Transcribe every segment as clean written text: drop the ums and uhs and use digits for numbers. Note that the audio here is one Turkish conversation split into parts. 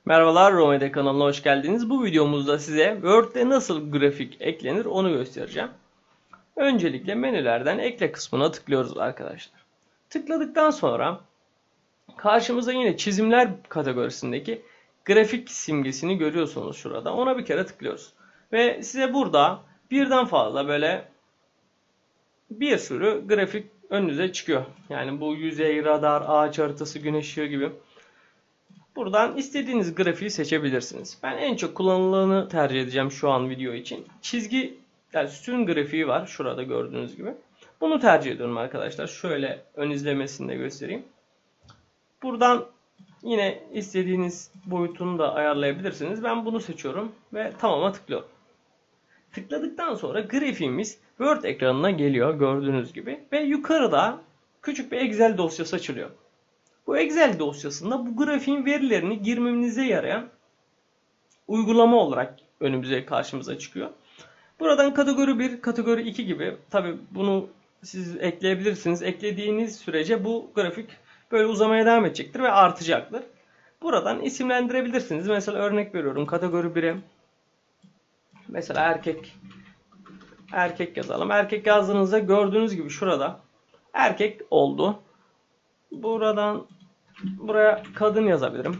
Merhabalar, Romede kanalına hoş geldiniz. Bu videomuzda size Word'de nasıl grafik eklenir onu göstereceğim. Öncelikle menülerden ekle kısmına tıklıyoruz arkadaşlar. Tıkladıktan sonra karşımıza yine çizimler kategorisindeki grafik simgesini görüyorsunuz şurada. Ona bir kere tıklıyoruz. Ve size burada birden fazla böyle bir sürü grafik önünüze çıkıyor. Yani bu yüzey, radar, ağaç haritası, güneş ışığı gibi. Buradan istediğiniz grafiği seçebilirsiniz. Ben en çok kullanılanı tercih edeceğim şu an video için. Çizgi, yani sütun grafiği var şurada gördüğünüz gibi. Bunu tercih ediyorum arkadaşlar. Şöyle ön izlemesini de göstereyim. Buradan yine istediğiniz boyutunu da ayarlayabilirsiniz. Ben bunu seçiyorum ve tamam'a tıklıyorum. Tıkladıktan sonra grafiğimiz Word ekranına geliyor gördüğünüz gibi. Ve yukarıda küçük bir Excel dosyası açılıyor. Bu Excel dosyasında bu grafiğin verilerini girmemize yarayan uygulama olarak karşımıza çıkıyor. Buradan kategori 1, kategori 2 gibi tabi bunu siz ekleyebilirsiniz. Eklediğiniz sürece bu grafik böyle uzamaya devam edecektir ve artacaktır. Buradan isimlendirebilirsiniz. Mesela örnek veriyorum kategori 1'e mesela erkek yazalım. Erkek yazdığınızda gördüğünüz gibi şurada erkek oldu. Buradan buraya kadın yazabilirim.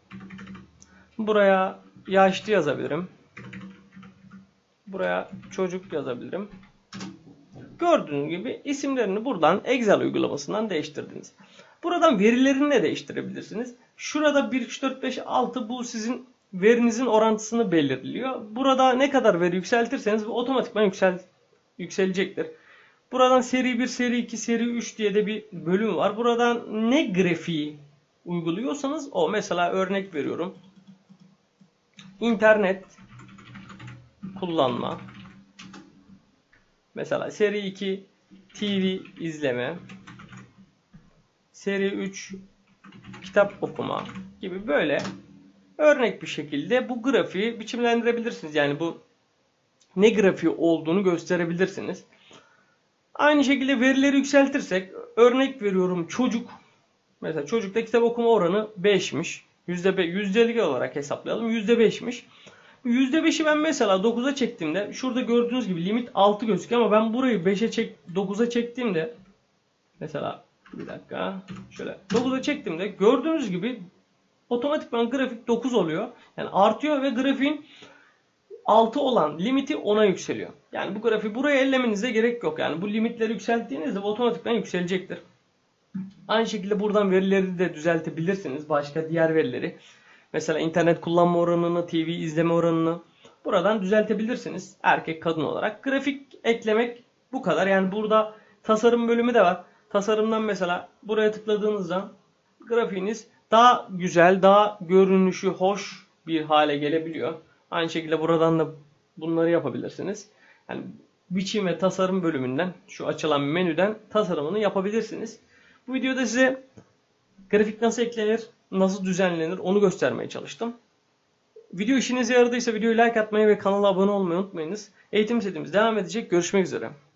Buraya yaşlı yazabilirim. Buraya çocuk yazabilirim. Gördüğünüz gibi isimlerini buradan Excel uygulamasından değiştirdiniz. Buradan verilerini de değiştirebilirsiniz. Şurada 1, 3, 4, 5, 6 bu sizin verinizin orantısını belirliyor. Burada ne kadar veri yükseltirseniz bu otomatikman yükselecektir. Buradan seri 1, seri 2, seri 3 diye de bir bölüm var. Buradan ne grafiği uyguluyorsanız o, mesela örnek veriyorum. İnternet kullanma. Mesela seri 2 TV izleme. Seri 3 kitap okuma gibi böyle örnek bir şekilde bu grafiği biçimlendirebilirsiniz. Yani bu ne grafiği olduğunu gösterebilirsiniz. Aynı şekilde verileri yükseltirsek örnek veriyorum çocuk. Mesela çocukta kitap okuma oranı 5'miş. Yüzdelik olarak hesaplayalım. %5'miş. %5'i ben mesela 9'a çektiğimde şurada gördüğünüz gibi limit 6 gözüküyor ama ben burayı 9'a çektiğimde mesela bir dakika şöyle 9'a çektiğimde gördüğünüz gibi otomatikman grafik 9 oluyor. Yani artıyor ve grafiğin 6 olan limiti 10'a yükseliyor. Yani bu grafiği buraya ellemenize gerek yok. Yani bu limitleri yükselttiğinizde otomatikman yükselecektir. Aynı şekilde buradan verileri de düzeltebilirsiniz. Başka diğer verileri. Mesela internet kullanma oranını, TV izleme oranını buradan düzeltebilirsiniz. Erkek kadın olarak. Grafik eklemek bu kadar. Yani burada tasarım bölümü de var. Tasarımdan mesela buraya tıkladığınızda grafiğiniz daha güzel, daha görünüşü hoş bir hale gelebiliyor. Aynı şekilde buradan da bunları yapabilirsiniz. Yani biçim ve tasarım bölümünden şu açılan menüden tasarımını yapabilirsiniz. Bu videoda size grafik nasıl eklenir, nasıl düzenlenir onu göstermeye çalıştım. Video işinize yaradıysa videoyu like atmayı ve kanala abone olmayı unutmayınız. Eğitim setimiz devam edecek. Görüşmek üzere.